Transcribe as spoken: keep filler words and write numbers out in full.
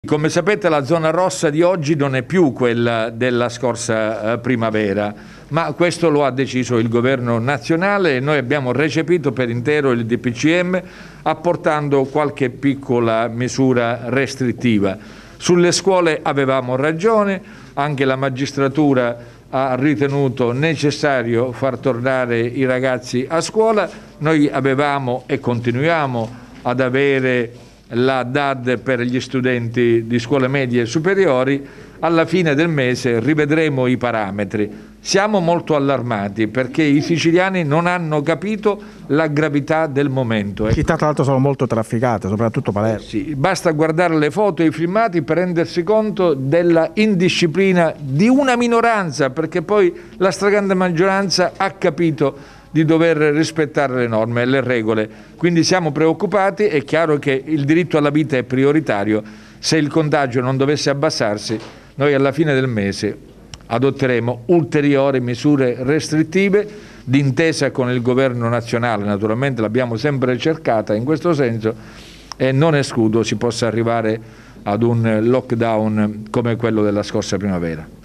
Come sapete, la zona rossa di oggi non è più quella della scorsa eh, primavera, ma questo lo ha deciso il governo nazionale e noi abbiamo recepito per intero il D P C M apportando qualche piccola misura restrittiva. Sulle scuole avevamo ragione, anche la magistratura ha ritenuto necessario far tornare i ragazzi a scuola. Noi avevamo e continuiamo ad avere la D A D per gli studenti di scuole medie e superiori. Alla fine del mese rivedremo i parametri. Siamo molto allarmati perché i siciliani non hanno capito la gravità del momento. Città tra l'altro sono molto trafficate, soprattutto Palermo. Sì, basta guardare le foto e i filmati per rendersi conto della indisciplina di una minoranza, perché poi la stragrande maggioranza ha capito di dover rispettare le norme e le regole. Quindi siamo preoccupati. È chiaro che il diritto alla vita è prioritario. Se il contagio non dovesse abbassarsi, noi alla fine del mese adotteremo ulteriori misure restrittive d'intesa con il governo nazionale. Naturalmente l'abbiamo sempre cercata in questo senso e non escludo si possa arrivare ad un lockdown come quello della scorsa primavera.